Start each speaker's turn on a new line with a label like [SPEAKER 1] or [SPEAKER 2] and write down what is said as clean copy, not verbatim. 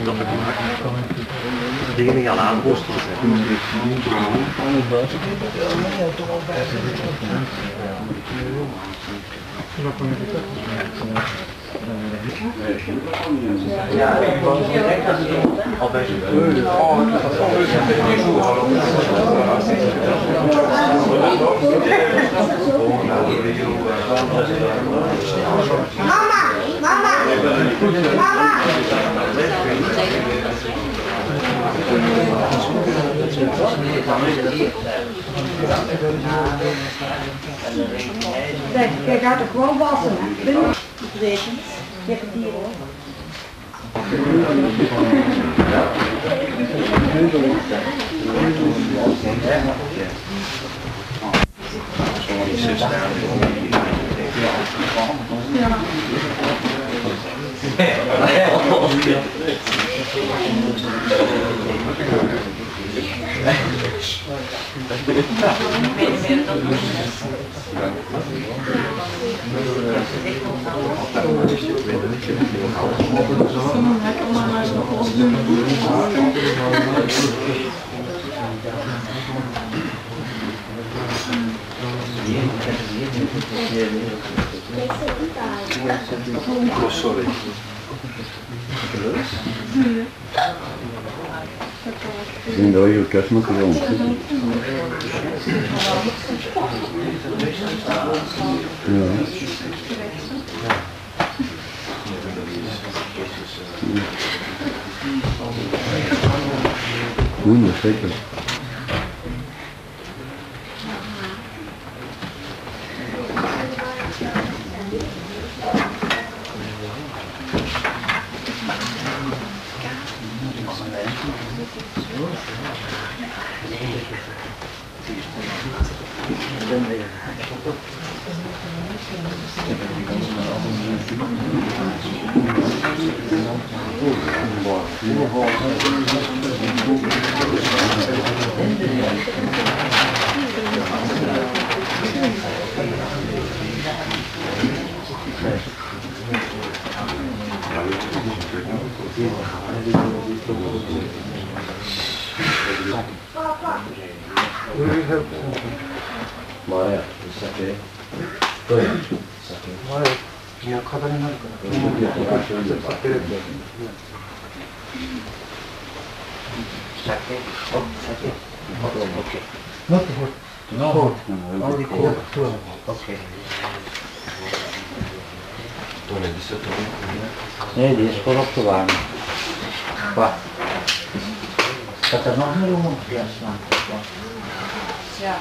[SPEAKER 1] dat gemaakt. Dingen die al aanposten. Al bij zijn
[SPEAKER 2] Mama, mama, mama. Kijk, gaat er gewoon wassen. Je hebt het hier hoor.
[SPEAKER 1] Oh, sorry.
[SPEAKER 3] Ik denk dat je kerst moet gewoon. Ja. Goed, zeker.
[SPEAKER 4] Maar ja,酒。どうや酒。
[SPEAKER 1] いや、課題になるから。
[SPEAKER 4] 酒。
[SPEAKER 1] Not hot.
[SPEAKER 4] No.
[SPEAKER 1] Only cold.
[SPEAKER 4] Okay.
[SPEAKER 5] Dove di sotto?
[SPEAKER 4] Die is gewoon opgewarmd. Qua. Gaat er nog meer om? Ja, slaan.
[SPEAKER 2] Ja.